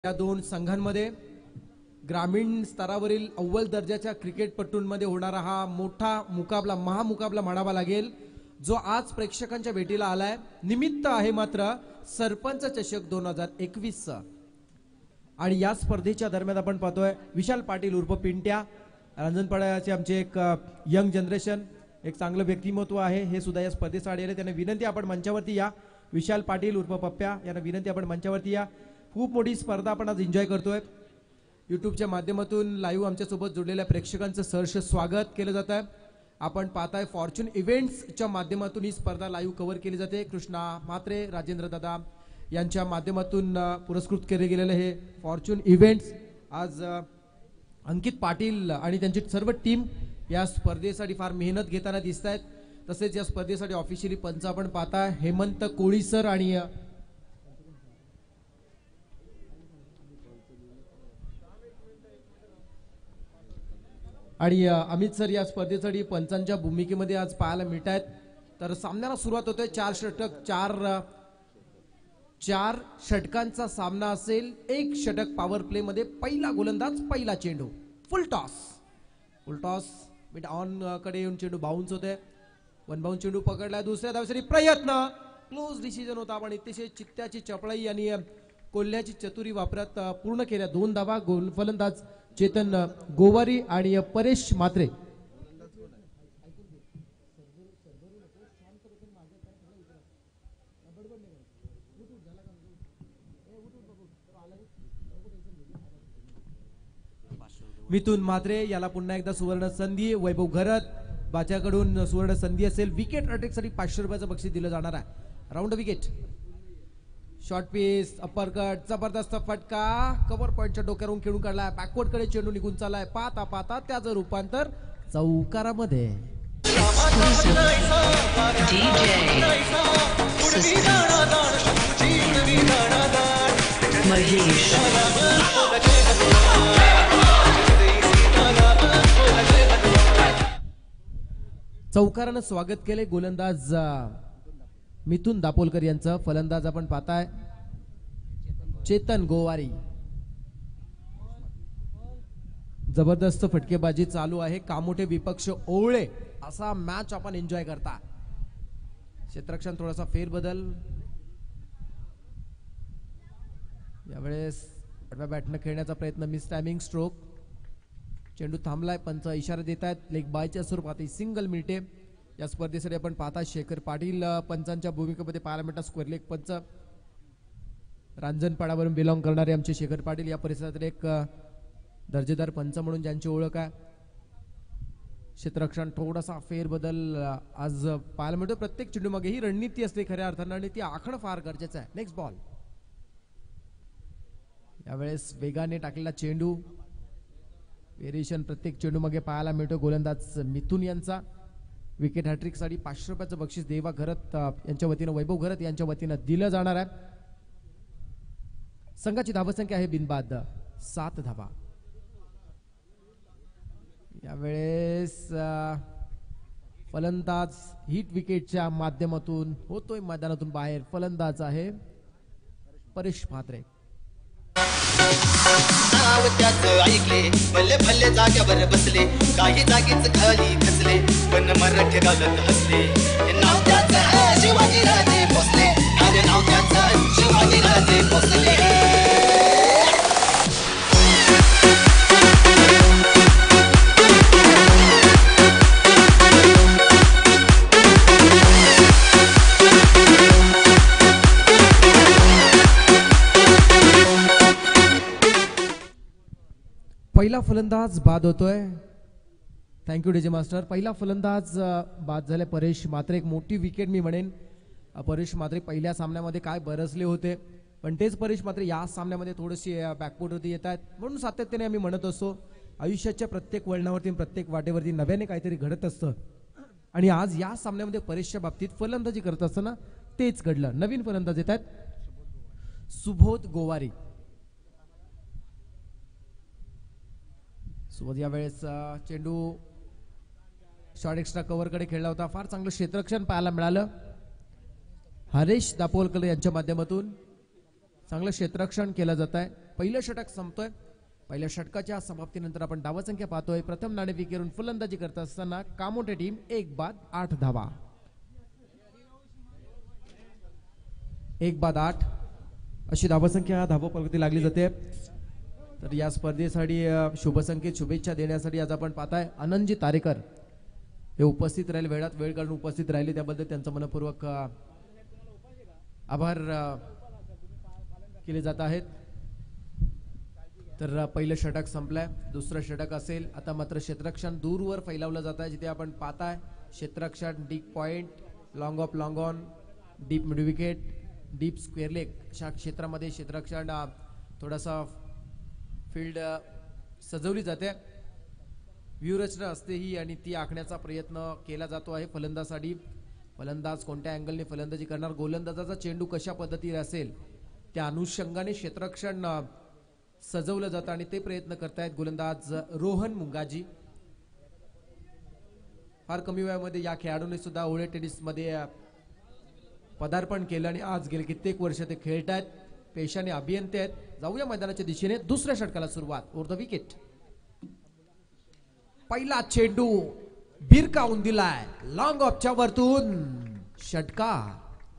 या दोन संघांमध्ये ग्रामीण स्तरावरील अव्वल दर्जाच्या क्रिकेटपटूंमध्ये होणारा हा मोठा मुकाबला महामुकाबला म्हणावा लागेल, जो आज प्रेक्षकांच्या भेटीला आलाय. निमित्त आहे मात्र सरपंच चषक 2021 आणि या स्पर्धेच्या दरम्यान आपण पाहतोय विशाल पाटील उर्फ पिंट्या, रांजणपाड्याचे आमचे एक यंग जनरेशन, एक चांगलं व्यक्तिमत्व आहे, हे सुद्धा या स्पर्धेसाठी आले. त्यांना विनंती आपण मंचावरती या. विशाल पाटील उर्फ पप्प्या यांना विनंती आपण मंचावरती या. खूप मोठी स्पर्धा आपण आज एन्जॉय करतोय. यूट्यूबच्या माध्यमातून लाईव्ह आमच्यासोबत जोडलेल्या प्रेक्षकांचं सहर्ष स्वागत केलं जात आहे. आपण पाहताय फॉर्च्यून इव्हेंट्सच्या माध्यमातून ही स्पर्धा लाईव्ह कव्हर केली जाते. कृष्णा म्हात्रे, राजेंद्र दादा यांच्या माध्यमातून पुरस्कृत केले गेलेले हे फॉर्च्यून इव्हेंट्स. आज अंकित पाटील आणि त्यांची सर्व टीम या स्पर्धेसाठी फार मेहनत घेताना दिसत आहेत. तसेच या स्पर्धेसाठी ऑफिशियली पंच आपण पाहताय हेमंत कोळी सर आणि अमित सर या स्पर्धेसाठी पंचांच्या भूमिकेमध्ये आज पाहायला मिळत आहेत. तर सामन्याला सुरुवात होते. चार षटकांचा सामना असेल. एक षटक पॉवर प्ले मध्ये. पहिला गोलंदाज, पहिला चेंडू, फुल टॉस मिड ऑन कडे येऊन चेंडू बाउन्स होते. वन बाउन्स चेंडू पकडला. दुसऱ्या धावेसाठी प्रयत्न, क्लोज डिसिजन होता, पण अतिशय चित्त्याची चपळाई आणि कोल्ह्याची चतुरी वापरत पूर्ण केल्या. 2 धावा. फलंदाज चेतन गोवारी आणि परेश म्हात्रे. मिथुन म्हात्रे याला पुन्हा एकदा सुवर्ण संधी. वैभव घरत बाच्याकडून सुवर्ण संधी असेल. विकेट अटॅकसाठी 500 रुपयाचं बक्षीस दिलं जाणार आहे. Round wicket. Short piece, upper cut, जबरदस्त फटका, कव्हर पॉइंटच्या डोक्यावरून खेळून काढला. बॅकवर्ड कडे चेंडू निघून चाललाय. पाहता पाहता त्याचं रूपांतर चौकारामध्ये. चौकारानं स्वागत केले गोलंदाज मिथुन दापोलकर यांचं. फलंदाज आपण पाहताय चेतन गोवारी. जबरदस्त फटकेबाजी चालू आहे. कामोठे विपक्ष ओवळे असा मॅच आपण एन्जॉय करता. क्षेत्ररक्षण थोडासा फेरबदल. यावेळेस बॅटनं खेळण्याचा प्रयत्न, मिस टायमिंग स्ट्रोक. चेंडू थांबलाय. पंच इशारा देत आहेत लेग बायच्या स्वरूपात. सिंगल मिनिटे या स्पर्धेसाठी आपण पाहता. शेखर पाटील पंचांच्या भूमिकेमध्ये पाहायला मिळतात. स्क्वेअर लेग पंच. रांजणपाड्यावरून बिलॉंग करणारे आमचे शेखर पाटील या परिसरातील एक दर्जेदार पंच म्हणून ज्यांची ओळख आहे. क्षेत्ररक्षण थोडासा फेरबदल आज पाहायला मिळतो. प्रत्येक चेंडू मागे ही रणनीती असते खऱ्या अर्थानं आणि ती आखणं फार गरजेचं आहे. Next ball. यावेळेस वेगाने टाकलेला चेंडू. व्हेरिएशन प्रत्येक चेंडू मागे पाहायला मिळतो. गोलंदाज मिथुन यांचा. विकेट हॅट्रिक साठी 500 रुपयाचं बक्षीस देवा घरत यांच्या वतीनं, वैभव घरत यांच्या वतीनं दिलं जाणार आहे. संघाची धावसंख्या आहे बिनबाद 7 धावा. यावेळेस फलंदाज हिट विकेटच्या माध्यमातून होतोय मैदानातून बाहेर. फलंदाज आहे परेश म्हात्रे. ऐकले भले भले जाग्यावर बसले, काही जागीच खाली खचले, पण मराठी गाजत हसले. नाव त्याचं शिवाजी राजे भोसले, अरे नाव त्याचं शिवाजी राजे भोसले. पहिला फलंदाज बाद होतोय. Thank you DJ master. पहिला फलंदाज बाद झाले परेश म्हात्रे. एक मोठी विकेट मी म्हणेन. परेश म्हात्रे पहिल्या सामन्यामध्ये काय बरसले होते, पण तेच परेश म्हात्रे या सामन्यामध्ये थोडेसे बॅकवर्डवरती येत आहेत. म्हणून सातत्याने आम्ही म्हणत असतो आयुष्याच्या प्रत्येक वळणावरती प्रत्येक वाटेवरती नव्याने काहीतरी घडत असतं. आणि आज या सामन्यामध्ये परेशच्या बाबतीत फलंदाजी करत असताना तेच घडलं. नवीन फलंदाज येत आहेत सुबोध गोवारी. सोबत यावेळेस चेंडू शॉर्ट एक्स्ट्रा कव्हर कडे खेळला होता. फार चांगलं क्षेत्ररक्षण पाहायला मिळालं. हरेश दापोलकर यांच्या माध्यमातून चांगलं क्षेत्ररक्षण केलं जात आहे. पहिलं षटक संपतोय. पहिल्या षटकाच्या समाप्तीनंतर आपण धावा संख्या पाहतोय. प्रथम नाणेफेकीवरून फलंदाजी करत असताना कामोटे टीम 1 बाद 8 धावा. 1 बाद 8 अशी धावसंख्या धावपंक्ती लागली जाते. तर या स्पर्धेसाठी शुभसंकेत शुभेच्छा देण्यासाठी आज आपण पाहताय आनंदजी तारेकर हे उपस्थित राहिले, वेळात वेळ काढून उपस्थित राहिले, त्याबद्दल त्यांचं मनपूर्वक आभार केले जात आहेत. तर पहिलं षटक संपलंय, दुसरं षटक असेल. आता मात्र क्षेत्ररक्षण दूरवर फैलावलं जात आहे, जिथे आपण पाहताय क्षेत्ररक्षण deep point, long off long on, deep mid wicket, deep square leg अशा क्षेत्रामध्ये क्षेत्ररक्षण थोडासा फील्ड सजवली जाते. व्यूहरचना असते ही आणि ती आखण्याचा प्रयत्न केला जातो आहे फलंदाजासाठी. फलंदाज कोणत्या अँगलने फलंदाजी करणार, गोलंदाजाचा चेंडू कशा पद्धतीने असेल त्या अनुषंगाने क्षेत्ररक्षण सजवलं जातं आणि ते प्रयत्न करतायत गोलंदाज रोहन मुंगाजी. फार कमी वयामध्ये या खेळाडूने सुद्धा ओळे टेनिसमध्ये पदार्पण केलं आणि आज गेले कित्येक वर्ष ते खेळत आहेत. पेशाने अभियंते आहेत. जाऊया मैदानाच्या दिशेने. दुसऱ्या षटकाला सुरुवात. Over the wicket. पहिला चेंडू भिरकावून दिलाय लॉंग ऑफच्या वरतून. षटकार.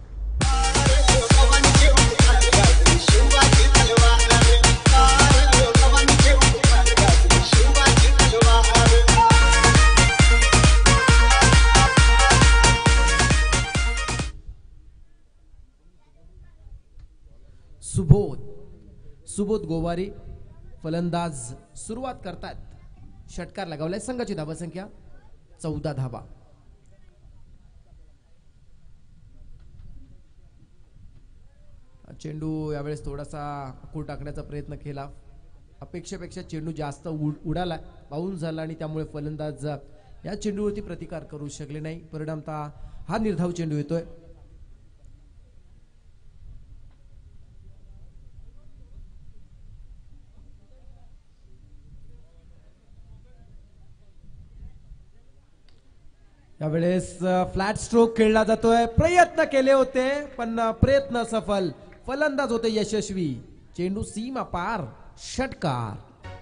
सुबोध गोवारी फलंदाज सुरुवात करतात. षटकार लगावलाय. संघाची धावा संख्या 14 धावा. चेंडू यावेळेस थोडासा अकूळ टाकण्याचा प्रयत्न केला. अपेक्षेपेक्षा चेंडू जास्त उडाला, बाउन्स झाला आणि त्यामुळे फलंदाज या चेंडूवरती प्रतिकार करू शकले नाही. परिणामतः हा निर्धाव चेंडू येतोय. यावेळेस फ्लॅट स्ट्रोक खेळला जातोय. प्रयत्न केले होते पण प्रयत्न सफल. फलंदाज होते यशस्वी. चेंडू सीमा पार. षटकार.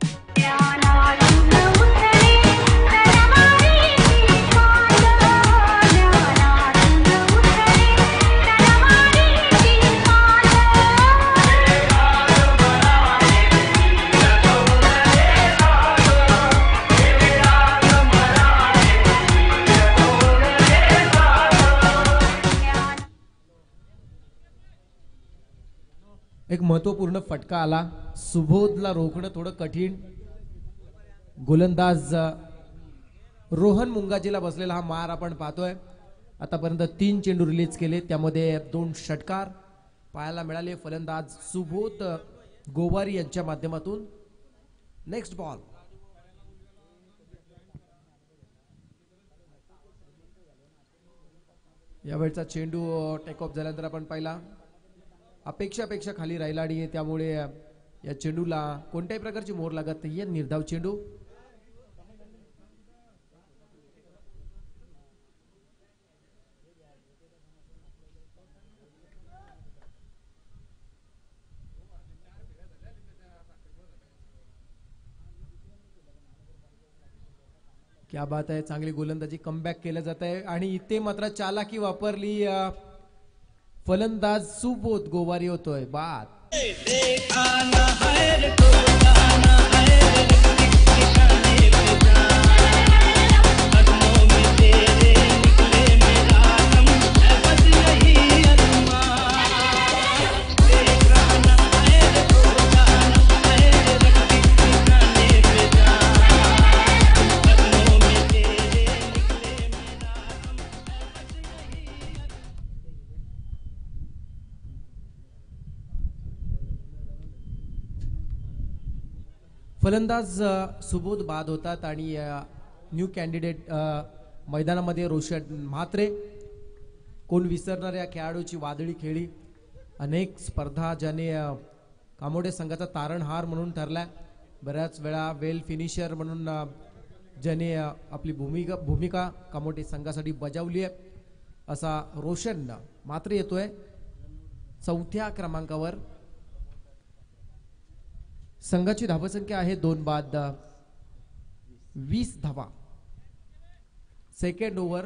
एक महत्वपूर्ण फटका आला. सुबोधला रोखणं थोडं कठीण. गोलंदाज रोहन मुंगाजीला बसलेला हा मार आपण पाहतोय. आतापर्यंत 3 चेंडू रिलीज केले, त्यामध्ये 2 षटकार पाहायला मिळाले फलंदाज सुबोध गोवारी यांच्या माध्यमातून. Next ball. यावेळचा चेंडू टेक ऑफ झाल्यानंतर आपण पाहिला अपेक्षापेक्षा खाली राहिला आणि त्यामुळे या चेंडूला कोणत्याही प्रकारची मोहर लागत नाहीये. निर्धाव चेंडू. क्या बात आहे. चांगली गोलंदाजी कमबॅक केलं जात आहे आणि इथे मात्र चालाकी वापरली. फलंदाज सुबोध गोवारी होतोय बाद. फलंदाज सुबोध बाद होतात आणि न्यू कॅन्डिडेट मैदानामध्ये रोशन म्हात्रे. कोण विसरणार या खेळाडूची वादळी खेळी. अनेक स्पर्धा ज्याने कामोडे संघाचा तारणहार म्हणून ठरलाय. बऱ्याच वेळा वेल फिनिशर म्हणून ज्याने आपली भूमिका कामोडे संघासाठी बजावली आहे असा रोशन म्हात्रे येतोय 4थ्या क्रमांकावर. संघाची धावसंख्या आहे 2 बाद 20 धावा. Second over.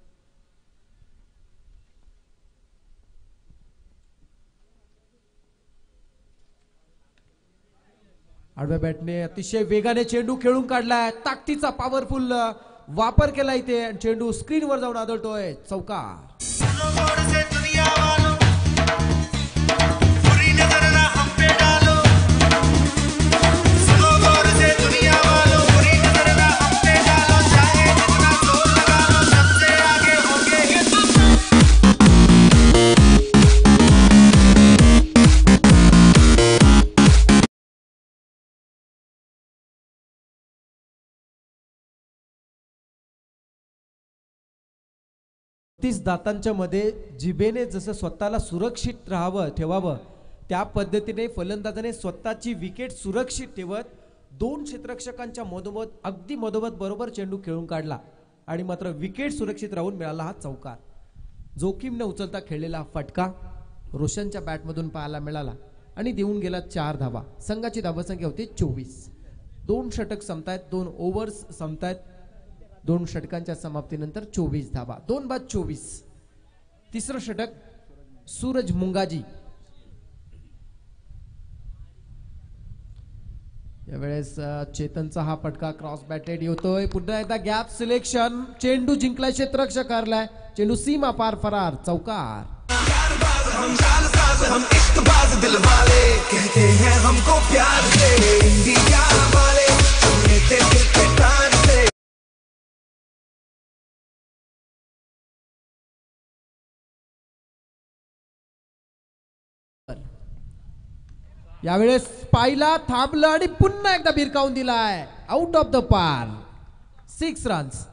आडव्या बॅटने अतिशय वेगाने चेंडू खेळून काढलाय. ताकदीचा पॉवरफुल वापर केला इथे आणि चेंडू स्क्रीनवर जाऊन आदळतोय. चौकार. दातांच्या मध्ये जिभेने जसं स्वतःला सुरक्षित राहावं ठेवावं त्या पद्धतीने फलंदाजाने स्वतःची विकेट सुरक्षित ठेवत 2 क्षेत्ररक्षकांच्या मधोमध अगदी मधोमध बरोबर चेंडू खेळून काढला आणि मात्र विकेट सुरक्षित राहून मिळाला हा चौकार. जोखीम न उचलता खेळलेला फटका रोशनच्या बॅटमधून पाहायला मिळाला आणि देऊन गेला 4 धावा. संघाची धावसंख्या होती 24. 2 षटक संपतायत. 2 ओव्हर्स संपतायत. 2 षटकांच्या समाप्तीनंतर 24 धावा. 2 बाद 24. तिसरं षटक सूरज मुंगाजी. यावेळेस चेतनचा हा फटका क्रॉस बॅटेड येतोय. पुन्हा एकदा गॅप सिलेक्शन. चेंडू जिंकलाय क्षेत्ररक्षक हारलाय. चेंडू सीमा पार फरार. चौकार. यावेळेस पाहिला, थांबला आणि पुन्हा एकदा भिरकावून दिलाय. Out of the park. 6 runs.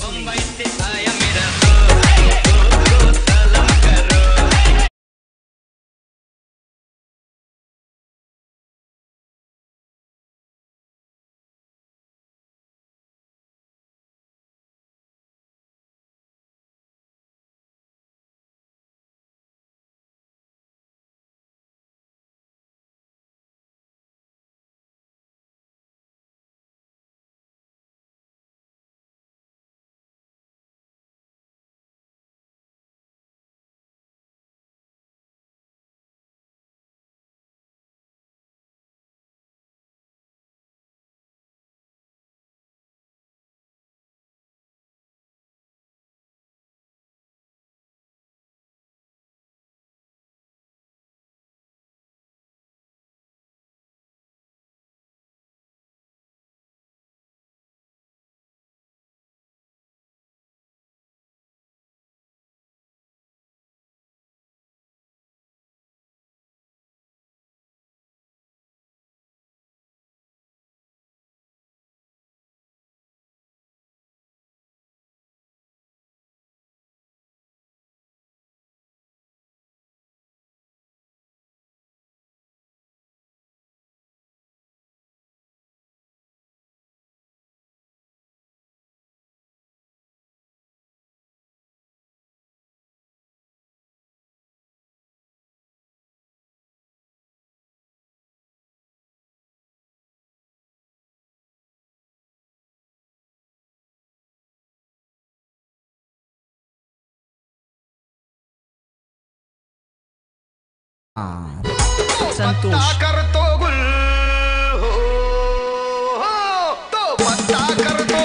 Santosh करतो गुल हो तो पत्ता करतो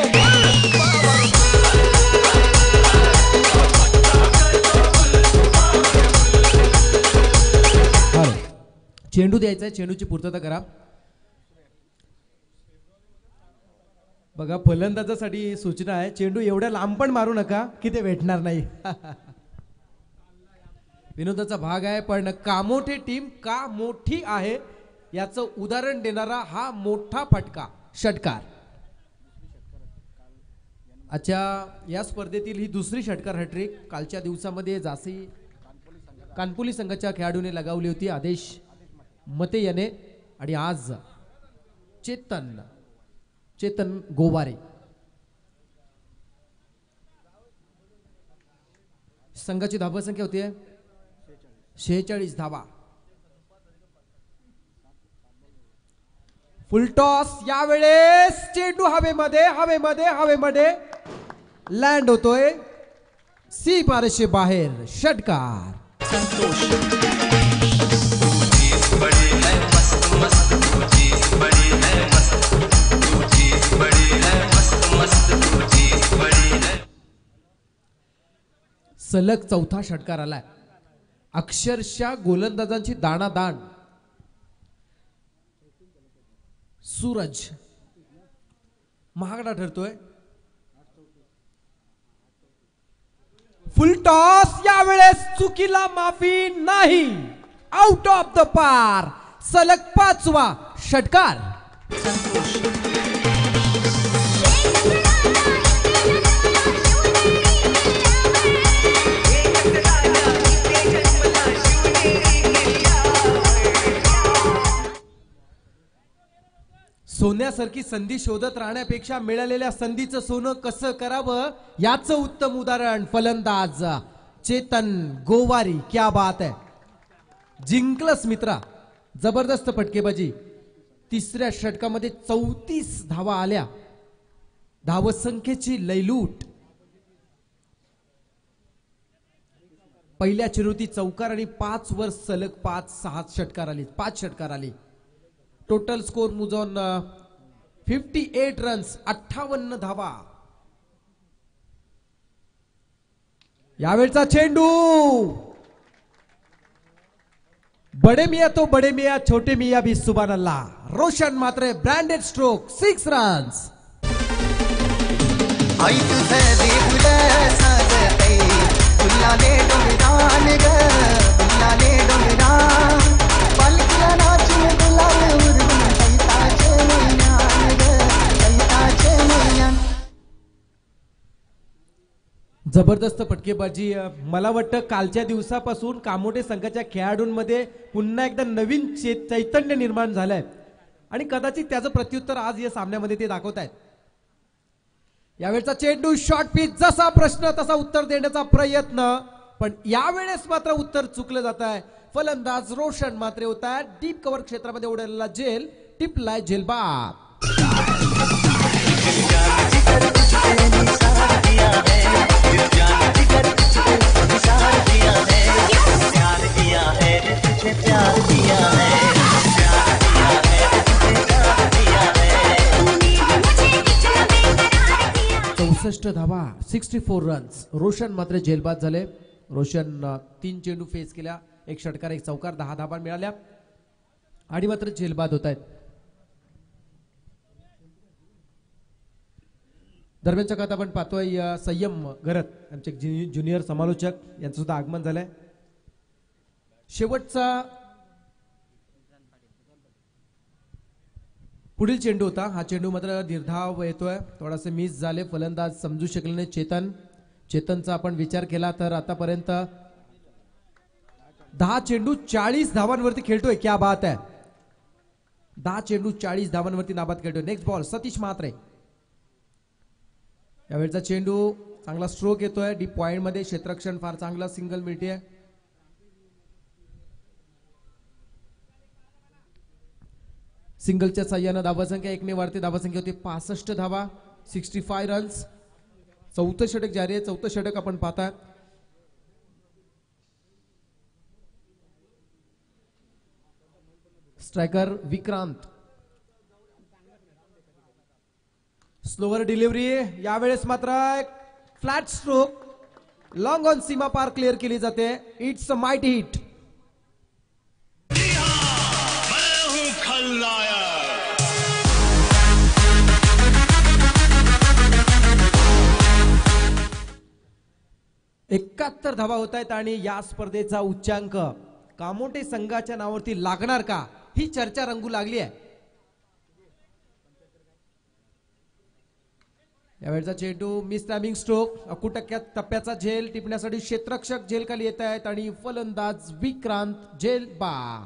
चेंडू द्यायचा आहे. चेंडूची पूर्तता करा. बघा फलंदाजासाठी सूचना आहे. चेंडू एवढ्या लांब पण मारू नका की ते भेटणार नाही. विनोदाचा भाग आहे पण कामोठे टीम का मोठी आहे याचं उदाहरण देणारा हा मोठा फटका षटकार. अच्छा, या स्पर्धेतील ही दुसरी षटकार हॅट्रिक कालच्या दिवसामध्ये जासी कानपुली संघाच्या खेळाडूने लगावली होती आदेश मते याने आणि आज चेतन गोवारे. संघाची धावसंख्या होती 46 धावा. फुलटॉस यावेळेस चेंडू हवेमध्ये हवेमध्ये हवेमध्ये लँड होतोय सी पारशे बाहेर षटकार. संतोष सलग चौथा षटकार आलाय. अक्षरशः गोलंदाजांची दाणादाण. सूरज महागडा ठरतोय. फुल टॉस यावेळेस चुकीला माफी नाही. Out of the park. सलग 5वा षटकार. संतोष सोन्यासारखी संधी शोधत राहण्यापेक्षा मिळालेल्या संधीचं सोनं कसं करावं याचं उत्तम उदाहरण फलंदाज चेतन गोवारी. क्या बात आहे. जिंकलंच मित्रा. जबरदस्त फटकेबाजी. तिसऱ्या षटकामध्ये 34 धावा आल्या. धावसंख्येची लयलूट. पहिल्या चिरुती चौकार आणि 5 वर सलग 5-6 षटकार आले. 5 षटकार आले. टोटल स्कोर मुजॉन 58 रन्स 58 धावा. यावेळचा चेंडू बडे मिया तो बडे मिया छोटे मिया भी सुभान अल्लाह. रोशन मात्र ब्रँडेड स्ट्रोक 6 रन्स. आई तुझे देवलं साजते फुलाले डोंगरान ग फुलाले डोंगरान पालखीला नाचून गुलाल उरवून चैताचे महिन्यान ग चैताचे महिन्यान. जबरदस्त फटकेबाजी. मला वाटतं कालच्या दिवसापासून कामोठे संघाच्या खेळाडूंमध्ये पुन्हा एकदा नवीन चैतन्य निर्माण झालंय आणि कदाचित त्याचं प्रत्युत्तर आज या सामन्यामध्ये ते दाखवतायत. यावेळचा चेंडू शॉर्ट पिच. जसा प्रश्न तसा उत्तर देण्याचा प्रयत्न पण यावेळेस मात्र उत्तर चुकलं जात आहे. फलंदाज रोशन मात्र होत आहे. डीप कव्हर क्षेत्रामध्ये उडलेला झेल टिपलाय झेलबाद. धावा 64 रन्स. रोशन मात्र जेलबाद झाले. रोशन 3 चेंडू फेस केल्या. 1 षटकार 1 चौकार 10 धावा मिळाल्या आणि मात्र जेलबाद होत आहेत. दरम्यानच्या काळात आपण पाहतोय संयम घरत आमचे ज्युनियर समालोचक यांचं सुद्धा आगमन झालंय. शेवटचा पुढील चेंडू होता. हा चेंडू मात्र निर्धाव येतोय. थोडासे मिस झाले. फलंदाज समजू शकले नाही. चेतनचा आपण विचार केला तर आतापर्यंत 10 चेंडू 40 धावांवरती खेळतोय. क्या बात आहे. 10 चेंडू 40 धावांवरती नाबाद खेळतोय. Next ball Satish Mhatre. यावेळचा चेंडू चांगला स्ट्रोक येतोय. डीप पॉइंट मध्ये क्षेत्ररक्षण फार चांगला. सिंगल मिळते. सिंगलच्या साह्यानं धावसंख्या 1 ने वाढते. धावसंख्या होती 65 धावा 65 रन्स. 4थं षटक जारी आहे. 4थं षटक आपण पाहताय. स्ट्रायकर विक्रांत. Slower delivery. यावेळेस मात्र फ्लॅट स्ट्रोक लॉंग ऑन सीमा पार क्लिअर केली जाते. It's a mighty hit. एकाहत्तर धावा होत आहेत आणि या स्पर्धेचा उच्चांक कामोठे संघाच्या नावावरती लागणार का ही चर्चा रंगू लागली आहे. यावेळचा चेंडू मिस टायमिंग स्ट्रोक. 11 टप्प्याचा झेल टिपण्यासाठी क्षेत्ररक्षक झेल खाली येत आहेत आणि फलंदाज विक्रांत झेल बाद.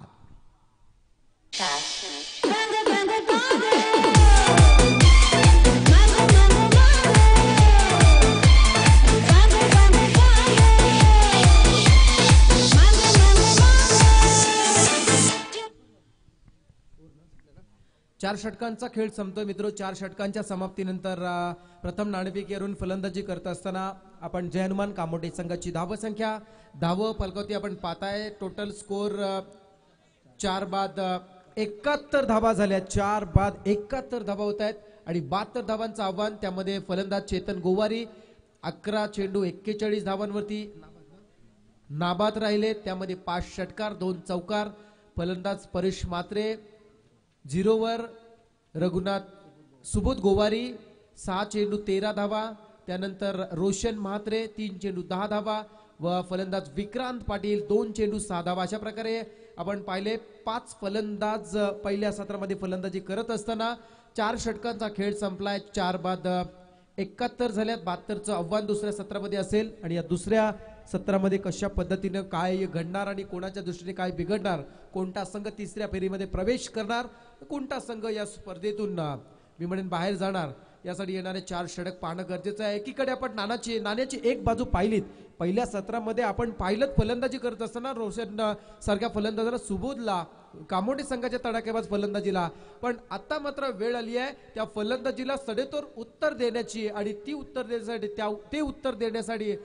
4 षटकांचा खेळ संपतोय मित्र. 4 षटकांच्या समाप्तीनंतर प्रथम नाणेफेक करून फलंदाजी करत असताना आपण जय हनुमान कामोटे संघाची धाव संख्या धाव फलकावती आपण पाहताय. टोटल स्कोर 4 बाद 71 धावा झाल्या. 4 बाद 71 धावा होत आहेत आणि 72 धावांचं आव्हान. त्यामध्ये फलंदाज चेतन गोवारी 11 चेंडू 41 धावांवरती नाबाद राहिले. त्यामध्ये 5 षटकार 2 चौकार. फलंदाज परेश मात्रे 0 वर. रघुनाथ सुबोध गोवारी 6 चेंडू 13 धावा. त्यानंतर रोशन म्हात्रे 3 चेंडू 10 धावा व फलंदाज विक्रांत पाटील 2 चेंडू 6 धावा. अशा प्रकारे आपण पाहिले 5 फलंदाज पहिल्या सत्रामध्ये फलंदाजी करत असताना 4 षटकांचा खेळ संपलाय. 4 बाद 71 झाल्यात. 72चं आव्हान दुसऱ्या सत्रामध्ये असेल आणि या दुसऱ्या सत्रामध्ये कशा पद्धतीने काय घडणार आणि कोणाच्या दृष्टीने काय बिघडणार, कोणता संघ तिसऱ्या फेरीमध्ये प्रवेश करणार, कोणता संघ या स्पर्धेतून मी म्हणेन बाहेर जाणार, यासाठी येणारे 4 षटक पाहणं गरजेचं आहे. एकीकडे आपण नाण्याची एक बाजू पाहिलीत. पहिल्या सत्रामध्ये आपण पाहिलं फलंदाजी करत असताना रोशन सारख्या फलंदाजाला सुबोधला कामोटे संघाच्या तडाखेबाज फलंदाजीला, पण आता मात्र वेळ आली आहे त्या फलंदाजीला सडेतोड उत्तर देण्याची आणि ते उत्तर देण्यासाठी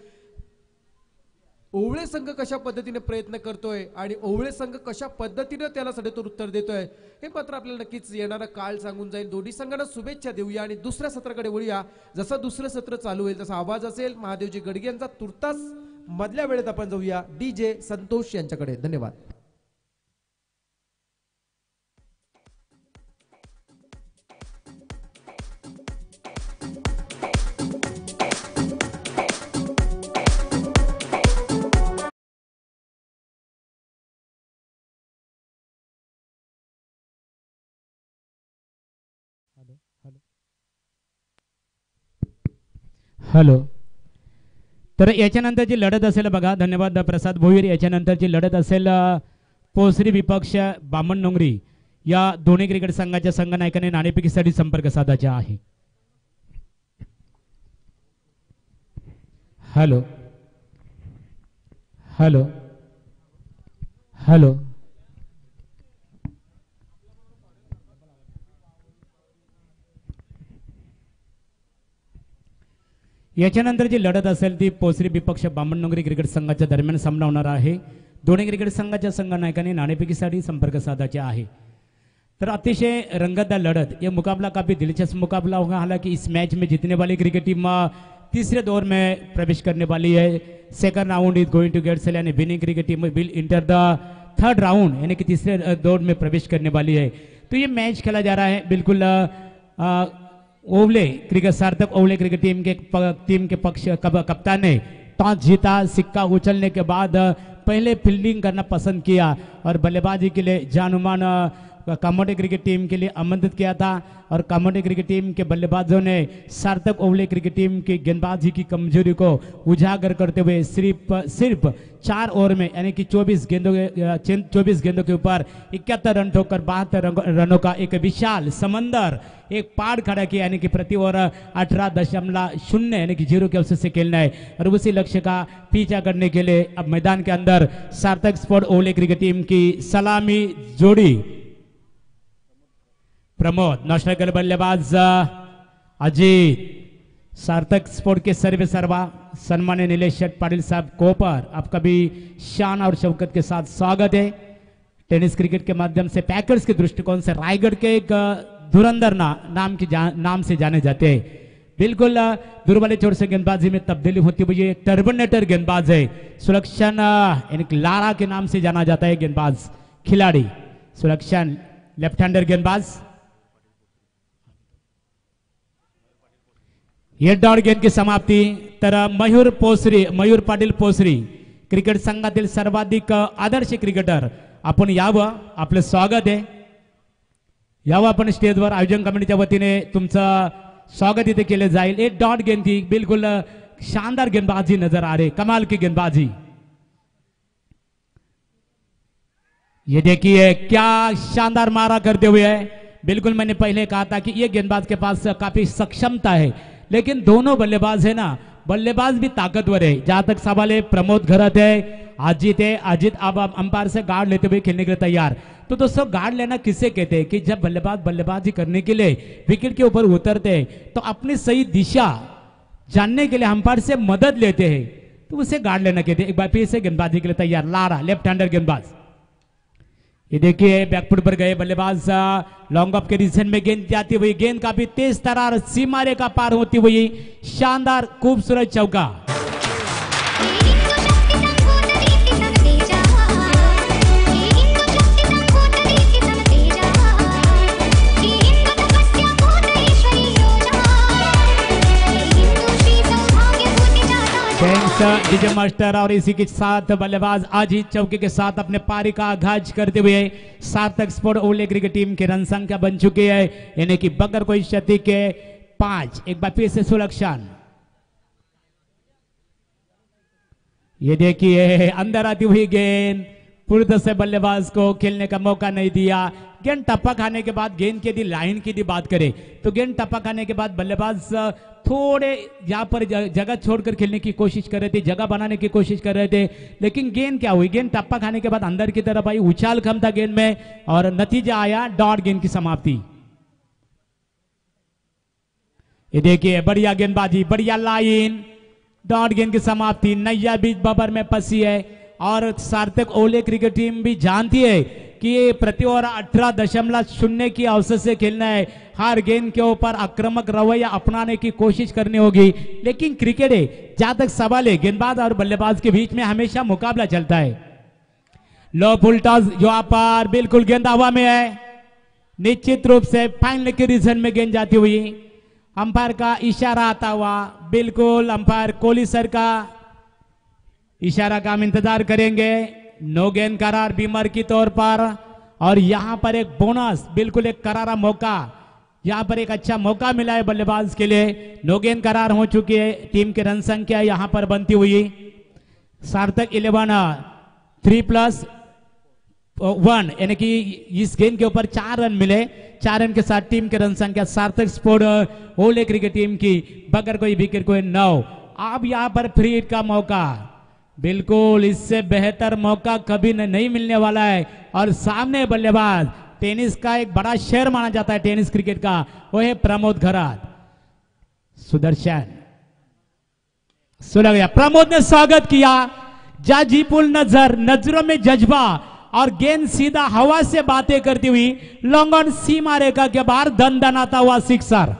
ओवळे संघ कशा पद्धतीने प्रयत्न करतोय आणि ओवळे संघ कशा पद्धतीने त्याला सडेतोड उत्तर देतोय हे मात्र आपल्याला नक्कीच येणारा काळ सांगून जाईल. दोन्ही संघांना शुभेच्छा देऊया आणि दुसऱ्या सत्राकडे वळूया. जसं दुसरं सत्र चालू होईल तसा आवाज असेल महादेवजी गडगे यांचा. तुर्तास मधल्या वेळेत आपण जाऊया DJ संतोष यांच्याकडे. धन्यवाद. हॅलो. तर याच्यानंतरची लढत असेल बघा. धन्यवाद प्रसाद भोईर. याच्यानंतरची लढत असेल पोसरी विपक्ष बामण नोंगरी या दोन्ही क्रिकेट संघाच्या संघनायकाने नाणेफेकीसाठी संपर्क साधायचा आहे. Hello hello hello. याच्यानंतर जी लढत असेल ती पोसरी विपक्ष बामणनोंगरी क्रिकेट संघाच्या दरम्यान सामना होणार आहे. दोन्ही क्रिकेट संघाच्या संघनायकांनी नाणेफेकीसाठी संपर्क साधायचे आहे. तर अतिशय रंगतदार लड़त, ये मुकाबला काफी दिलचस्प मुकाबला होगा. हालांकि इस मैच में जीतने वाली क्रिकेट टीम तीसरे दौर में प्रवेश करने वाली है. Second round is going to get sale यानी winning cricket team will enter the third round यानी कि तीसरे दौर में प्रवेश करने वाली है. तो ये मैच खेला जा रहा है बिल्कुल ओवले क्रिकेट सार्थक ओवले क्रिकेट टीम के पक्ष कप्तान ने टॉस जीता. सिक्का उछलने के बाद पहले फील्डिंग करना पसंद किया और बल्लेबाजी के लिए जानुमान कामोटे क्रिकेट टीम के लिए आमंत्रित किया था. और कामोटे क्रिकेट टीम के बल्लेबाजों ने सार्थक ओवले क्रिकेट टीम की गेंदबाजी की कमजोरी को उजागर करते हुए सिर्फ 4 ओवर में यानी कि 24 गेंदों के ऊपर 71 रन ठोकर 72 रनों का एक विशाल समंदर एक पहाड़ खड़ा किया. यानी कि प्रति ओवर 18.0 यानी कि 0 के अवसर से खेलना है. और उसी लक्ष्य का पीछा करने के लिए अब मैदान के अंदर सार्थक स्पोर्ट ओवले क्रिकेट टीम की सलामी जोड़ी प्रमोद, नेशनल के बल्लेबाज अजीत, सार्थक स्पोर्ट के सर्वे सर्वा सम्मान्य नीलेश शेठ पाटिल साहब कोपर, आपका भी शान और शौकत के साथ स्वागत है. टेनिस क्रिकेट के माध्यम से पैकर्स के दृष्टिकोण से रायगढ़ के एक धुरंधर नाम से जाने जाते हैं. बिल्कुल दूर वाले छोर से गेंदबाजी में तब्दीली होती हुई एक टर्बनेटर गेंदबाज है. सुलक्षण यानी लारा के नाम से जाना जाता है गेंदबाज खिलाड़ी. सुलक्षण लेफ्ट हैंडर गेंदबाज. ये डॉट गेंद की समाप्ती. तर मयूर पाटील पोसरी क्रिकेट संघातील सर्वाधिक आदर्श क्रिकेटर आपण यावं, आपलं स्वागत आहे. यावं आपण स्टेजवर. आयोजन कमिटीच्या वतीने तुमचं स्वागत इथे केले जाईल. एक डॉट गेंद थी, बिल्कुल शानदार गेंदबाजी नजर आ रही, कमाल की गेंदबाजी. ये देखिए क्या शानदार मारा करते हुए है. बिल्कुल मैंने पहले कहा था कि ये गेंदबाज के पास काफी सक्षमता है, लेकिन दोनों बल्लेबाज है ना बल्लेबाज भी ताकतवर है। जहां तक सवाल है प्रमोद घरत है, अजित अब अंपायर से गार्ड लेते हुए खेलने के लिए तैयार। तो दोस्तों गार्ड लेना किसे कहते हैं कि जब बल्लेबाजी करने के लिए विकेट के ऊपर उतरते हैं तो अपनी सही दिशा जानने के लिए अंपायर से मदद लेते हैं, तो उसे गार्ड लेना कहते हैं। एक बार फिर से गेंदबाजी के लिए तैयार लारा, लेफ्ट हैंडर गेंदबाज। ये देखिए बैकफुट पर गए बल्लेबाज, लॉन्ग ऑफ के रीजन में गेंद जाती हुई, गेंद काफी तेज तरार सीमा रेखा पार होती हुई शानदार खूबसूरत चौका। डीजे मास्टर और इसी के साथ बल्लेबाज अजीत चौके के साथ अपने पारी का आगाज करते हुए सार्थक स्पोर्ट ओले क्रिकेट टीम की रन संख्या बन चुकी है, यानी कि बगैर कोई क्षति के 5। एक बार फिर से सुलक्षण, ये देखिए अंदर आती हुई गेंद पूर्व से बल्लेबाज को खेलने का मौका नहीं दिया। गेंद टप्पा खाने के बाद गेंद की लाइन की बात करें तो गेंद टप्पा खाने के बाद बल्लेबाज थोड़े यहाँ पर जगह छोड़कर खेलने की कोशिश कर रहे थे, जगह बनाने की कोशिश कर रहे थे, लेकिन गेंद क्या हुई, गेंद टप्पा खाने के बाद अंदर की तरफ आई, उछाल कम था गेंद में और नतीजा आया डॉट गेंद की समाप्ति। ये देखिए बढ़िया गेंदबाजी, बढ़िया लाइन, डॉट गेंद की समाप्ति। नैया बीच बबर में फंसी है और सार्थक ओले क्रिकेट टीम भी जानती है कि प्रति ओवर 18.0 की औसत से खेलना है। हर गेंद के ऊपर आक्रामक रवैया अपनाने की कोशिश करनी होगी, लेकिन क्रिकेट है, जहां तक सवाल है गेंदबाज और बल्लेबाज के बीच में हमेशा मुकाबला चलता है। लो फुल टॉस यहाँ पर बिल्कुल गेंद हवा में है, निश्चित रूप से फाइनल के रीजन में गेंद जाती हुई, अंपायर का इशारा आता हुआ, बिल्कुल अंपायर कोहली सर का इशारा का हम इंतजार करेंगे। नो गेंद करार बीमर की तौर पर, और यहां पर एक बोनस, बिल्कुल एक करारा मौका, यहां पर एक अच्छा मौका मिला है बल्लेबाज के लिए। नो गेंद करार हो चुकी है, टीम की रन संख्या यहां पर बनती हुई सार्थक 11 3+1, यानी कि इस गेंद के ऊपर 4 रन मिले। 4 रन के साथ टीम की रन संख्या सार्थक स्पोर्ट ओले क्रिकेट टीम की बगैर कोई विकेट को 9। अब यहां पर फ्री हिट का मौका, बिल्कुल इससे बेहतर मौका कभी नहीं मिलने वाला है। और सामने बल्लेबाज, टेनिस का एक बड़ा शहर माना जाता है टेनिस क्रिकेट का, वो है प्रमोद घरत। सुदर्शन सुना गया, प्रमोद ने स्वागत किया, जाजीपुल नजर, नजरों में जज्बा और गेंद सीधा हवा से बातें करती हुई लॉन्ग ऑन सीमा रेखा के बाहर दनदनाता हुआ sixer.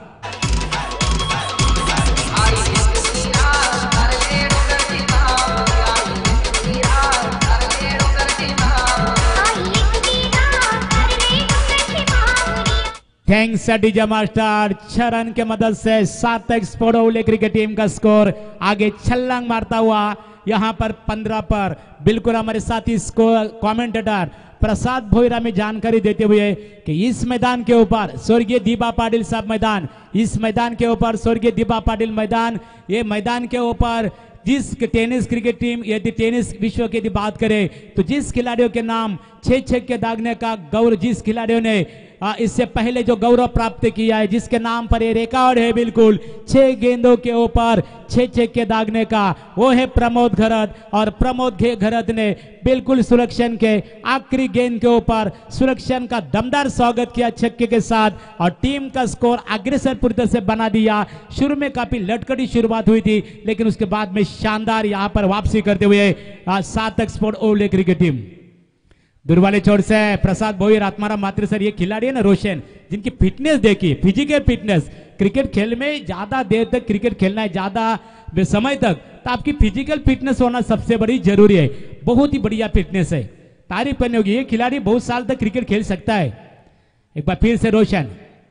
Thanks DJ master. 6 run के मदद से सार्थक स्पोर्ट ओले क्रिकेट टीम का स्कोर आगे छलांग मारता हुआ यहां पर 15 पर। बिल्कुल हमारे साथी कमेंटेटर प्रसाद भोईरा में जानकारी देते हुए कि इस मैदान के ऊपर स्वर्गीय दीपा पाटिल साहब मैदान, इस मैदान के ऊपर स्वर्गीय दीपा पाटिल मैदान, ये मैदान के ऊपर जिस टेनिस क्रिकेट टीम, यदि टेनिस विश्व की यदि बात करें तो जिस खिलाड़ियों के नाम 6 छक्के दागने का गौरव, जिस खिलाड़ियों ने इससे पहले जो गौरव प्राप्त किया है, जिसके नाम पर ये रिकॉर्ड है बिल्कुल 6 गेंदों के ऊपर 6 छक्के दागने का, वो है प्रमोद घरत। और प्रमोद घरत ने बिल्कुल सुरक्षण के आखिरी गेंद के ऊपर सुरक्षण का दमदार स्वागत किया छक्के के साथ और टीम का स्कोर अग्रेसर पूर्ति से बना दिया। शुरू में काफी लटकटी शुरुआत हुई थी, लेकिन उसके बाद में शानदार यहां पर वापसी करते हुए सार्थक स्पोर्ट ओले क्रिकेट टीम। दुर्वाले छोड़ से प्रसाद भोईर, आत्माराम मात्र सर, ये खिलाड़ी है ना रोशन, जिनकी फिटनेस देखिए, फिजिकल फिटनेस, क्रिकेट खेल में ज्यादा देर तक क्रिकेट खेलना है, ज्यादा समय तक, तो आपकी फिजिकल फिटनेस होना सबसे बड़ी जरूरी है। बहुत ही बढ़िया फिटनेस है, तारीफ करनी होगी। ये खिलाड़ी बहुत साल तक क्रिकेट खेल सकता है। एक बार फिर से रोशन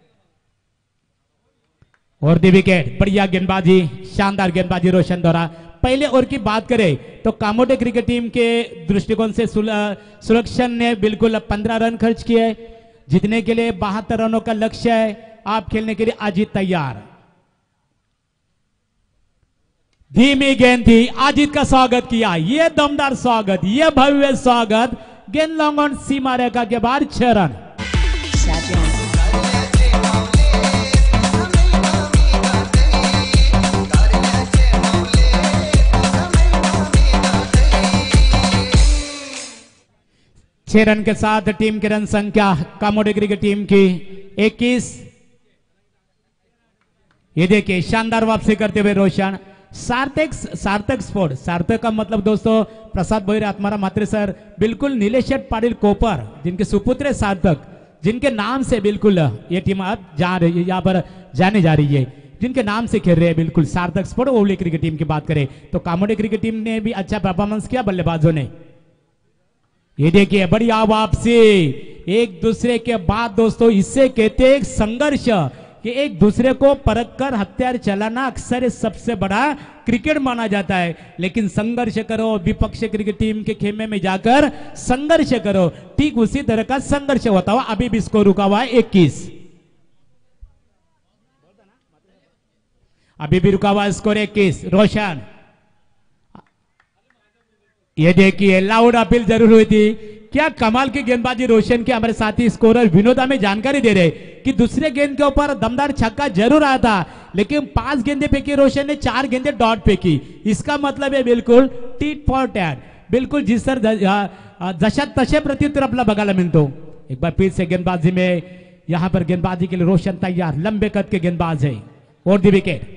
और दी विकेट, बढ़िया गेंदबाजी, शानदार गेंदबाजी रोशन द्वारा। पहले ओवर की बात करें तो कामोटे क्रिकेट टीम के दृष्टिकोण से सुलक्षण ने बिल्कुल 15 रन खर्च किए, जीतने के लिए 72 रनों का लक्ष्य है। आप खेलने के लिए अजीत तैयार। धीमी गेंद थी, अजीत का स्वागत किया, ये दमदार स्वागत, ये भव्य स्वागत, गेंद लॉन्ग ऑन सीमा रेखा के बाहर 6 रन। 6 रन के साथ टीम की रन संख्या कामोडी क्रिकेट टीम की 21। ये देखिए शानदार वापसी करते हुए रोशन। सार्थक स्पोर्ट, सार्थक का मतलब दोस्तों प्रसाद भोईर आत्माराम म्हात्रे सर, बिल्कुल नीलेश पाटिल कोपर जिनके सुपुत्र है सार्थक, जिनके नाम से बिल्कुल ये टीम अब यहाँ पर जाने जा रही है, जिनके नाम से खेल रहे हैं बिल्कुल सार्थक स्पोर्ट। ओवली क्रिकेट टीम की बात करें तो कामोडी क्रिकेट टीम ने भी अच्छा परफॉर्मेंस किया बल्लेबाजों ने। ये देखिए बढ़िया वापसी एक दूसरे के बाद दोस्तों, इससे कहते हैं संघर्ष कि एक दूसरे को परख कर हथियार चलाना अक्सर सबसे बड़ा क्रिकेट माना जाता है, लेकिन संघर्ष करो विपक्ष क्रिकेट टीम के खेमे में जाकर संघर्ष करो, ठीक उसी तरह का संघर्ष होता हुआ अभी भी स्कोर रुका हुआ है 21। अभी भी रुका हुआ स्कोर 21। रोशन ये देखिए लाउड अपील जरूर हुई थी, क्या कमाल की गेंदबाजी रोशन की। हमारे साथी स्कोरर विनोदा में जानकारी दे रहे कि दूसरे गेंद के ऊपर दमदार छक्का जरूर आया था, लेकिन 5 गेंदे फेंकी रोशन ने, 4 गेंदे डॉट फेंकी। इसका मतलब है बिल्कुल टीट फॉर टैट, बिल्कुल जिस जशा तसे प्रत्युत्तर आपला बघायला मिळतो। एक बार फिर से गेंदबाजी में यहां पर गेंदबाजी के लिए रोशन तैयार, लंबे कद के गेंदबाज है और दी विकेट।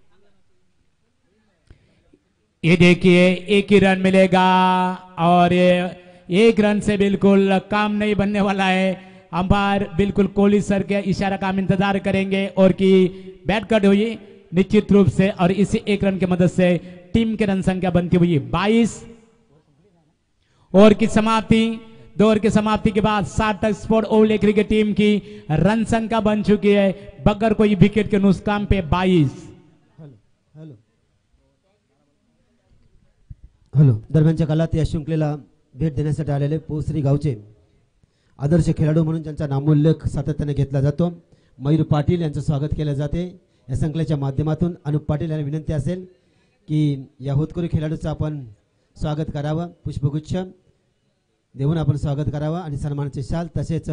ये देखिए एक ही रन मिलेगा और एक रन से बिल्कुल काम नहीं बनने वाला है। अंपायर बिल्कुल कोहली सर के इशारा का हम इंतजार करेंगे और कि बैट कट हुई निश्चित रूप से, और इसी एक रन की मदद से टीम की रन संख्या बनती हुई 22। ओवर की समाप्ति, 2 ओवर की समाप्ति के बाद सार्थक स्पोर्ट ओवली क्रिकेट टीम की रन संख्या बन चुकी है बगैर कोई विकेट के नुकसान पे 22। हॅलो, दरम्यानच्या काळात या शृंखलेला भेट देण्यासाठी आलेले पोसरी गावचे आदर्श खेळाडू म्हणून ज्यांचा नामोल्लेख सातत्याने घेतला जातो मयूर पाटील यांचं स्वागत केले जाते या संकलेच्या माध्यमातून। अनुप पाटील यांना विनंती असेल की या होतकरू खेळाडूचं आपण स्वागत करावं, पुष्पगुच्छ देऊन आपण स्वागत करावं आणि सन्मानाचे शाल तसेच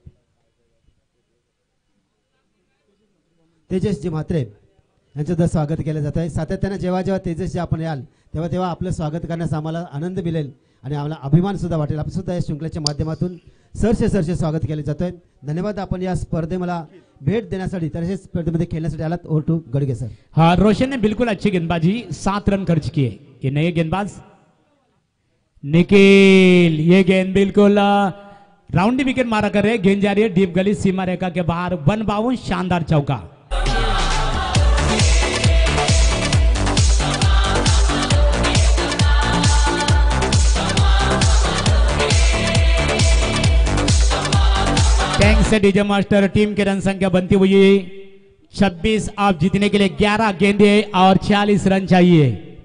तेजसजी म्हात्रे यांचं जर स्वागत केलं जात आहे। सातत्याने जेव्हा जेव्हा तेजसजी आपण याल तेव्हा तेव्हा आपलं स्वागत करण्यास आम्हाला आनंद मिळेल आणि आम्हाला अभिमान सुद्धा वाटेल। आपण सुद्धा या शृंखलेच्या माध्यमातून सरसे स्वागत केले जातोय। धन्यवाद आपण या स्पर्धेला भेट देण्यासाठी तसेच स्पर्धेमध्ये खेळण्यासाठी आलात। Over to Gadge sir. हाँ, रोशन ने बिल्कुल अच्छी गेंदबाजी, 7 रन खर्च किए। ये नए गेंदबाज निखिल, ये गेंद बिल्कुल राउंडी विकेट मारा कर रहे, गेंद जा रही है डीप गली सीमा रेखा के बाहर, 1 शानदार चौका। टैंक से डीजे मास्टर टीम की रन संख्या बनती हुई 26। आप जीतने के लिए 11 गेंदे और 46 रन चाहिए।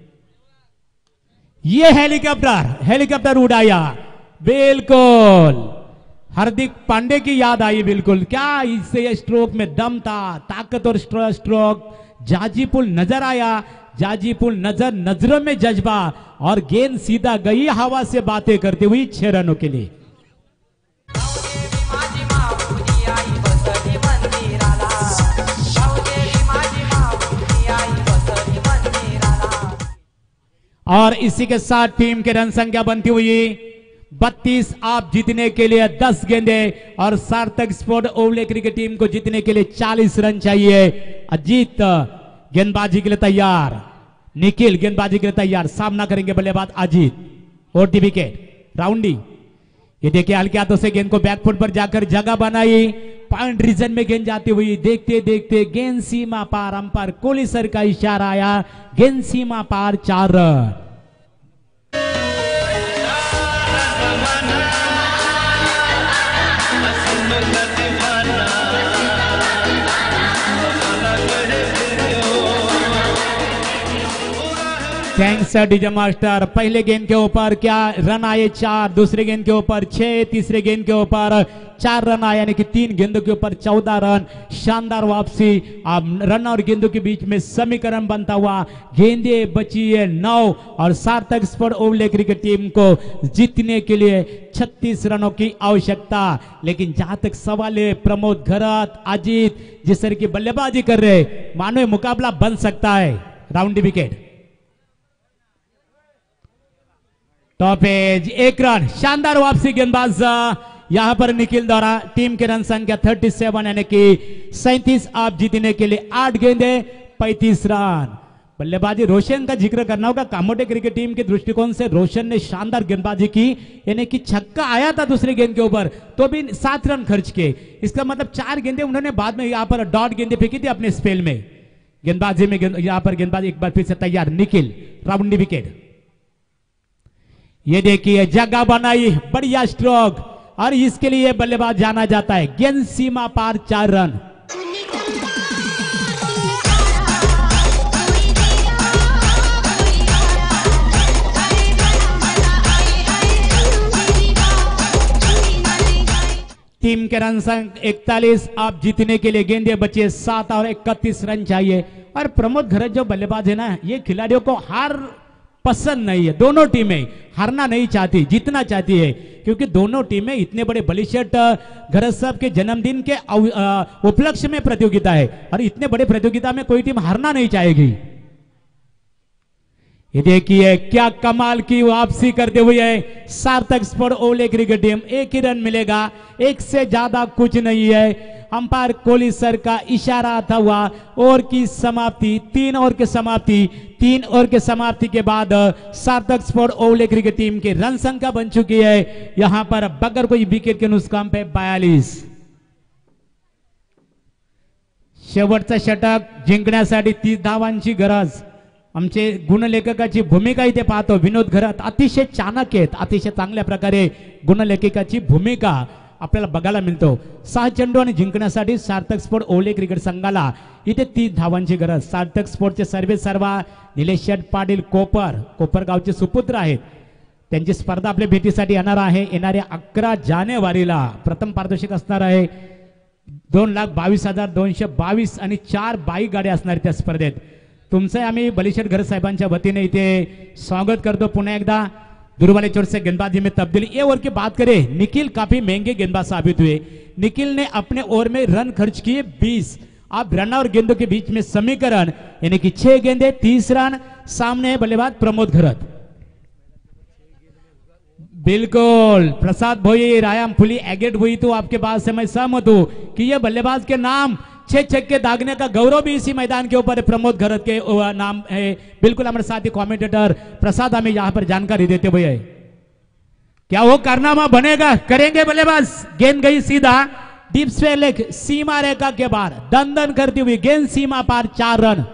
ये हेलीकॉप्टर उड़ाया, बिल्कुल हार्दिक पांडे की याद आई। बिल्कुल क्या इससे स्ट्रोक में दम था, ताकतवर स्ट्रोक, जाजीपुल नजर आया, जाजीपुल नजरों में जज्बा और गेंद सीधा गई हवा से बातें करती हुई 6 रनों के लिए। और इसी के साथ टीम के रन संख्या बनती हुई 32। आप जीतने के लिए 10 गेंदे और सार्थक स्पोर्ट ओवली क्रिकेट टीम को जीतने के लिए 40 रन चाहिए। अजीत गेंदबाजी के लिए तैयार, निखिल गेंदबाजी के लिए तैयार, सामना करेंगे बल्लेबाज अजीत और दी विकेट। राउंडी ये देखिए हल्के हाथों से गेंद को बैकफुट पर जाकर जगह बनाई, पॉइंट रीजन में गेंद जाती हुई, देखते देखते गेंद सीमा पार, अंपायर कोहली सर का इशारा आया, गेंद सीमा पार, 4 रन। Thanks DJ master. पहले गेंद के ऊपर क्या रन आए 4, दूसरे गेंद के ऊपर 6, तीसरे गेंद के ऊपर 4 रन आए, यानी कि 3 गेंदों के ऊपर 14 रन। शानदार वापसी। अब रन और गेंदों के बीच में समीकरण बनता हुआ, गेंदे बची है 9 और सार्थक स्पोर्ट ओवली क्रिकेट टीम को जीतने के लिए 36 रनों की आवश्यकता। लेकिन जहां तक सवाल है प्रमोद घरत, अजीत जिस तरह की बल्लेबाजी कर रहे, मानो मुकाबला बन सकता है। Round the wicket. Top edge 1 run, शानदार वापसी गेंदबाज यहां पर निखिल द्वारा। टीम की रन संख्या 37 यानी कि 37 आप जीतने के लिए 8 गेंदे 35 रन। बल्लेबाजी रोशन का जिक्र करना होगा। कामोटे क्रिकेट टीम के दृष्टिकोण से रोशन ने शानदार गेंदबाजी की, यानी कि छक्का आया था दूसरी गेंद के ऊपर तो भी 7 रन खर्च किए। इसका मतलब 4 गेंदे उन्होंने बाद में यहां पर डॉट गेंदे फेंकी थी अपने स्पेल में। गेंदबाजी में यहां पर गेंदबाजी एक बार फिर से तैयार, निखिल राउंडी विकेट। ये देखिए जगह बनाई, बढ़िया स्ट्रोक और इसके लिए बल्लेबाज जाना जाता है। गेंद सीमा पार 4 रन। टीम के रन संख्या 41 आप जीतने के लिए गेंदे बचे 7 और 31 रन चाहिए। और प्रमोद घरत जो बल्लेबाज है ना, ये खिलाड़ियों को हार पसंद नहीं है। दोनों टीमें हारना नहीं चाहती, जीतना चाहती है, क्योंकि दोनों टीमें इतने बड़े बलिष्ठ घरत साहब के जन्मदिन के उपलक्ष्य में प्रतियोगिता है और इतने बड़े प्रतियोगिता में कोई टीम हारना नहीं चाहेगी। ये देखिए क्या कमाल की वापसी करते हुए सार्थक स्पोर्ट ओले क्रिकेट टीम। 1 ही रन मिलेगा, 1 से ज्यादा कुछ नहीं है। अंपायर कोहली सर का इशारा था हुआ ओवर की समाप्ति, 3 ओवर की समाप्ति। 3 ओवर के समाप्ति के बाद सार्थक स्पोर्ट ओले क्रिकेट टीम की रन संख्या बन चुकी है यहां पर बगैर कोई विकेट के नुकसान पे 42। शेवटचा षटक जिंकण्यासाठी 30 धावांची गरज। आमचे गुणलेखकाची भूमिका इथे पाहतो विनोद घरत, अतिशय चाणक्य आहेत, अतिशय चांगल्या प्रकारे गुणलेखकाची भूमिका आपल्याला बघायला मिळतो। 6 चेंडू आणि जिंकण्यासाठी सार्थक स्पोर्ट ओले क्रिकेट संघाला इथे 30 धावांची गरज। सार्थक स्पोर्टचे सर्वे सर्वा निलेश पाटील कोपर गावचे सुपुत्र आहेत। त्यांची स्पर्धा आपल्या भेटीसाठी येणार आहे। येणाऱ्या 11 जानेवारीला प्रथम पारितोषिक असणार आहे 2,22,222 आणि 4 बाईक गाड्या असणार त्या स्पर्धेत। तुमसे आम्ही बलिशेठ घर साहेबांच्या वतीने इथे स्वागत करतो पुन्हा एकदा। दुर्वाले चोट से गेंदबाजी में तब्दीली। ये ओवर की बात करें, निखिल काफी महंगे गेंदबाज साबित हुए। निखिल ने अपने ओवर में रन खर्च किए 20। अब रन और गेंदों के बीच में समीकरण यानी कि 6 गेंदे 30 रन। सामने है बल्लेबाज प्रमोद घरत। बिल्कुल प्रसाद भोई रायाम फुली एगेट हुई तो आपके बात से मैं सहमत हूं कि यह बल्लेबाज के नाम 6 छक्के दागने का गौरव भी इसी मैदान के ऊपर प्रमोद घरत के नाम है। बिल्कुल हमारे साथी कमेंटेटर प्रसाद हमें यहां पर जानकारी देते हुए है। क्या वो कारनामा बनेगा, करेंगे बल्लेबाज। गेंद गई सीधा डीप स्क्वायर लेग सीमा रेखा के बाहर, दन करती हुई गेंद सीमा पार 4 रन।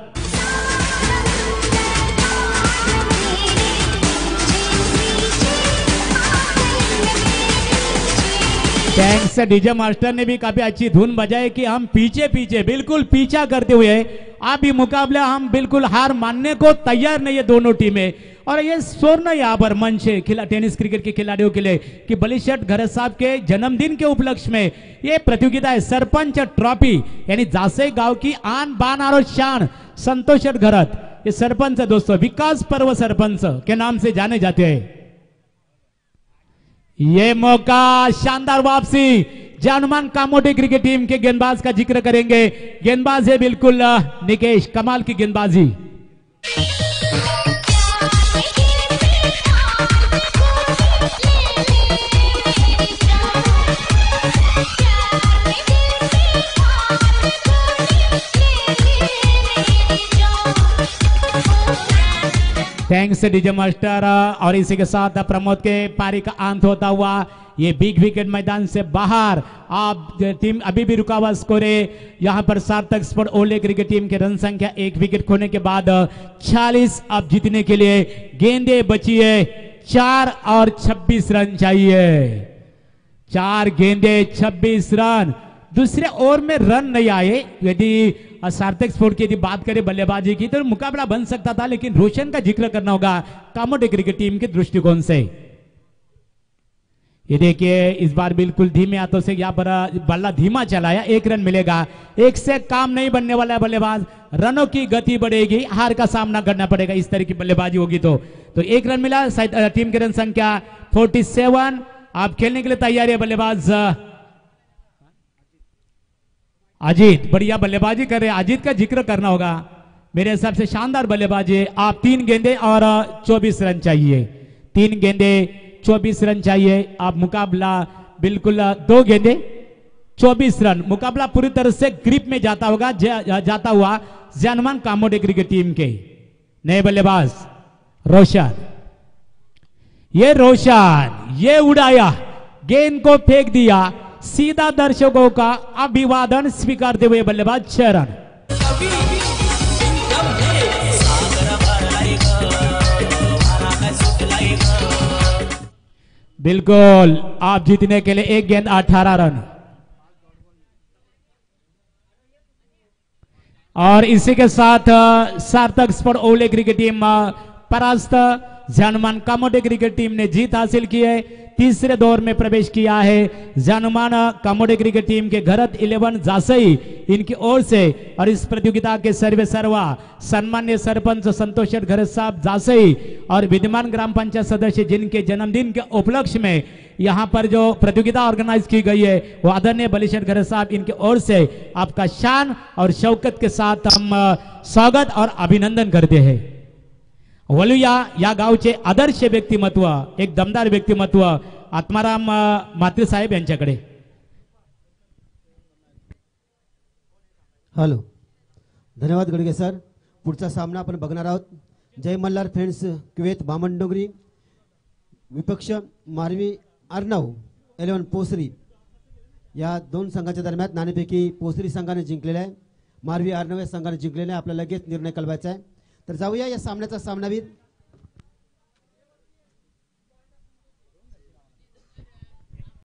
थैंक्स डीजे मास्टर ने भी काफी अच्छी धुन बजाई कि हम पीछे पीछे बिल्कुल पीछा करते हुए अभी मुकाबला हम बिल्कुल हार मानने को तैयार नहीं है दोनों टीमें। और ये स्वर्ण यहाँ पर मंच है टेनिस क्रिकेट के खिलाड़ियों के लिए कि बलिशेठ घरत साहब के जन्मदिन के उपलक्ष्य में ये प्रतियोगिता है सरपंच ट्रॉफी, यानी जासे गांव की आन बान और शान संतोष घरत ये सरपंच दोस्तों विकास पर्व सरपंच के नाम से जाने जाते हैं। ये मौका शानदार वापसी। जानुमान कामोटे क्रिकेट टीम के गेंदबाज का जिक्र करेंगे। गेंदबाज है बिल्कुल निकेश, कमाल की गेंदबाजी। Thanks DJ master. और इसी के साथ प्रमोद के पारी का अंत होता हुआ ये बिग विकेट मैदान से बाहर। आप टीम अभी भी रुका हुआ स्कोर है यहां पर सार्थक स्पोर्ट ओले क्रिकेट टीम के रन संख्या 1 विकेट खोने के बाद 46 अब जीतने के लिए गेंदे बची है 4 और 26 रन चाहिए। 4 गेंदे 26 रन। दूसरे ओवर में रन नहीं आए। यदि सार्थक स्पोर्ट की यदि बात करें बल्लेबाजी की तो मुकाबला बन सकता था, लेकिन रोशन का जिक्र करना होगा कामोटे क्रिकेट टीम के दृष्टिकोण से। ये देखिए इस बार बिल्कुल धीमे हाथों से यहाँ पर बल्ला धीमा चलाया, 1 रन मिलेगा। 1 से काम नहीं बनने वाला है बल्लेबाज, रनों की गति बढ़ेगी, हार का सामना करना पड़ेगा इस तरह की बल्लेबाजी होगी तो 1 रन मिला। टीम की रन संख्या 47। आप खेलने के लिए तैयार है बल्लेबाज अजीत, बढ़िया बल्लेबाजी कर रहे हैं। अजीत का जिक्र करना होगा, मेरे हिसाब से शानदार बल्लेबाजी है। आप 3 गेंदे और 24 रन चाहिए। 3 गेंदे 24 रन चाहिए। अब मुकाबला बिल्कुल 2 गेंदे 24 रन। मुकाबला पूरी तरह से ग्रिप में जाता होगा जाता हुआ जानमान कामोडे क्रिकेट टीम के नए बल्लेबाज रोशन। ये उड़ाया, गेंद को फेंक दिया, सीधा दर्शकों का अभिवादन स्वीकारते हुए बल्लेबाज 6 रन। बिल्कुल आप जीतने के लिए 1 गेंद 18 रन। और इसी के साथ सार्थक स्पोर्ट ओले क्रिकेट टीम परास्त, जानमान कामोडे क्रिकेट टीम ने जीत हासिल की है। तीसरे दौर में प्रवेश किया है जानमान कामोडे क्रिकेट टीम के घरत 11 जासई इनकी ओर से। और इस प्रतियोगिता के सर्वे सर्वा सम्मान्य सरपंच संतोष घर साहब जासई और विद्यमान ग्राम पंचायत सदस्य जिनके जन्मदिन के उपलक्ष्य में यहाँ पर जो प्रतियोगिता ऑर्गेनाइज की गई है वो आदरणीय बलिशर घर साहब इनकी ओर से आपका शान और शौकत के साथ हम स्वागत और अभिनंदन करते हैं। वलुया या गावचे आदर्श व्यक्तिमत्व, एक दमदार व्यक्तिमत्व आत्माराम म्हात्रे साहेब यांच्याकडे। हॅलो, धन्यवाद गडगे सर। पुढचा सामना आपण बघणार आहोत जय मल्हार फ्रेंड्स कुवेत बामणडोंगरी विपक्ष मारवी अर्नव 11 पोसरी। या 2 संघाच्या दरम्यान नाणेफेकी पोसरी संघाने जिंकलेला आहे, मारवी अर्नव या संघाने जिंकलेला आहे। आपल्याला लगेच निर्णय कळवायचा आहे। तर जाऊया या सामन्याचा सामनावीर